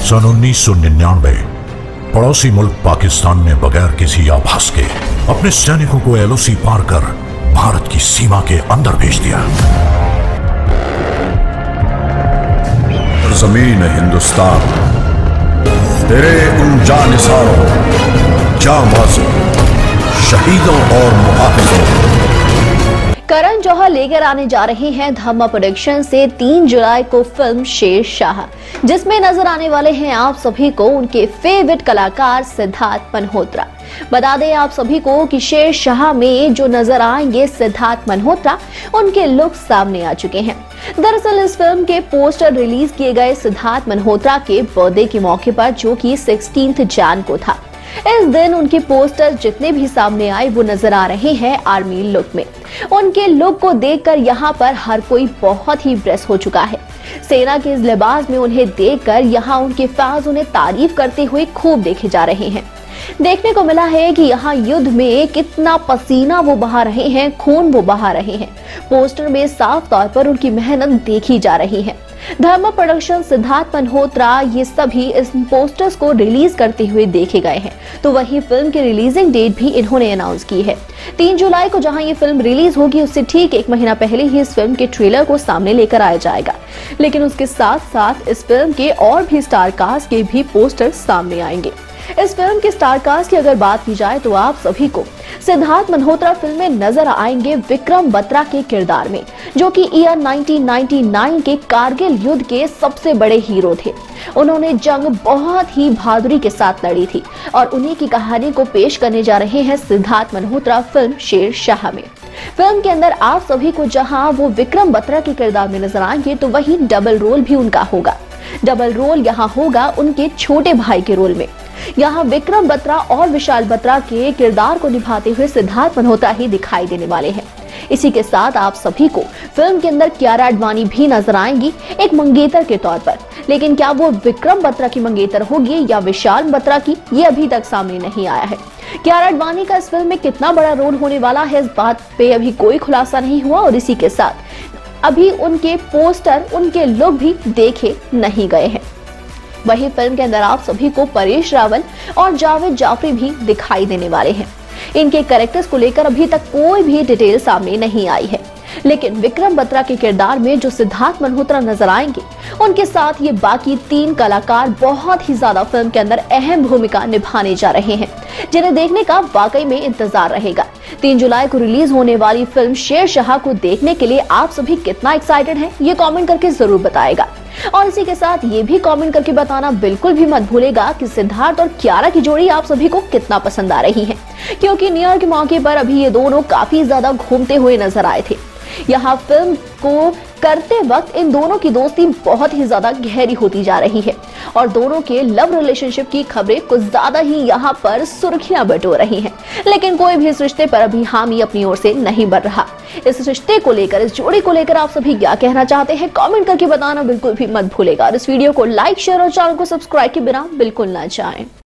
सन 1999 पड़ोसी मुल्क पाकिस्तान ने बगैर किसी आभास के अपने सैनिकों को एलओसी पार कर भारत की सीमा के अंदर भेज दिया। जमीन हिंदुस्तान तेरे उन जानिसारों, जांबाजों, शहीदों और मुहाफिजों। करण जौहर लेकर आने जा रहे हैं धम्मा प्रोडक्शन से 3 जुलाई को फिल्म शेरशाह, जिसमें नजर आने वाले हैं आप सभी को उनके फेवरेट कलाकार सिद्धार्थ मल्होत्रा। बता दें आप सभी को कि शेरशाह में जो नजर आएंगे सिद्धार्थ मल्होत्रा, उनके लुक सामने आ चुके हैं। दरअसल इस फिल्म के पोस्टर रिलीज किए गए सिद्धार्थ मल्होत्रा के बर्थडे के मौके पर, जो कि 16 जैन को था। इस दिन उनके पोस्टर जितने भी सामने आए वो नजर आ रहे हैं आर्मी लुक में। उनके लुक को देखकर यहाँ पर हर कोई बहुत ही इम्प्रेस हो चुका है। सेना के इस लिबास में उन्हें देखकर यहाँ उनके फैंस उन्हें तारीफ करते हुए खूब देखे जा रहे हैं। देखने को मिला है कि यहाँ युद्ध में कितना पसीना वो बहा रहे हैं, खून वो बहा रहे हैं। पोस्टर में साफ तौर पर उनकी मेहनत देखी जा रही है। धर्मा प्रोडक्शन, सिद्धार्थ मल्होत्रा, ये सभी इस पोस्टर्स को रिलीज करते हुए देखे गए हैं। तो वही फिल्म की रिलीजिंग डेट भी इन्होंने अनाउंस की है 3 जुलाई को। जहां ये फिल्म रिलीज होगी उससे ठीक 1 महीना पहले ही इस फिल्म के ट्रेलर को सामने लेकर आया जाएगा। लेकिन उसके साथ साथ इस फिल्म के और भी स्टार कास्ट के भी पोस्टर सामने आएंगे। इस फिल्म के स्टार कास्ट की अगर बात की जाए तो आप सभी को सिद्धार्थ मल्होत्रा फिल्म में नजर आएंगे विक्रम बत्रा के किरदार में, जो कि ईयर 1999 के कारगिल युद्ध के सबसे बड़े हीरो थे। उन्होंने जंग बहुत ही बहादुरी के साथ लड़ी थी और उन्हीं की कहानी को पेश करने जा रहे हैं सिद्धार्थ मल्होत्रा फिल्म शेरशाह में। फिल्म के अंदर आप सभी को जहां वो विक्रम बत्रा के किरदार में नजर आएंगे, तो वहीं डबल रोल भी उनका होगा। डबल रोल यहाँ होगा उनके छोटे भाई के रोल में। यहाँ विक्रम बत्रा और विशाल बत्रा के किरदार को निभाते हुए सिद्धार्थ मल्होत्रा ही दिखाई देने वाले हैं। इसी के साथ आप सभी को फिल्म के अंदर कियारा आडवाणी भी नजर आएंगी एक मंगेतर के तौर पर। लेकिन क्या वो विक्रम बत्रा की मंगेतर होगी या विशाल बत्रा की, ये अभी तक सामने नहीं आया है। कियारा आडवाणी का इस फिल्म में कितना बड़ा रोल होने वाला है, इस बात पे अभी कोई खुलासा नहीं हुआ। और इसी के साथ अभी उनके पोस्टर, उनके लुक भी देखे नहीं गए हैं। वही फिल्म के अंदर आप सभी को परेश रावल और जावेद जाफरी भी दिखाई देने वाले हैं। इनके कैरेक्टर्स को लेकर अभी तक कोई भी डिटेल सामने नहीं आई है। लेकिन विक्रम बत्रा के किरदार में जो सिद्धार्थ मल्होत्रा नजर आएंगे, उनके साथ ये बाकी 3 कलाकार बहुत ही ज्यादा फिल्म के अंदर अहम भूमिका निभाने जा रहे हैं, जिन्हें देखने का वाकई में इंतजार रहेगा। 3 जुलाई को रिलीज होने वाली फिल्म शेरशाह को देखने के लिए आप सभी कितना एक्साइटेड हैं, ये कमेंट करके जरूर बताएगा। और इसी के साथ ये भी कमेंट करके बताना बिल्कुल भी मत भूलेगा कि सिद्धार्थ और कियारा की जोड़ी आप सभी को कितना पसंद आ रही है, क्योंकि न्यू ईयर के मौके पर अभी ये दोनों काफी ज्यादा घूमते हुए नजर आए थे। यहाँ फिल्म को करते वक्त इन दोनों की दोस्ती बहुत ही ज्यादा गहरी होती जा रही है और दोनों के लव रिलेशनशिप की खबरें कुछ ज्यादा ही यहाँ पर सुर्खियां बटोर रही हैं। लेकिन कोई भी इस रिश्ते पर अभी हामी अपनी ओर से नहीं बढ़ रहा। इस रिश्ते को लेकर, इस जोड़ी को लेकर आप सभी क्या कहना चाहते हैं, कमेंट करके बताना बिल्कुल भी मत भूलेगा। और इस वीडियो को लाइक, शेयर और चैनल को सब्सक्राइब के बिना बिल्कुल ना जाएं।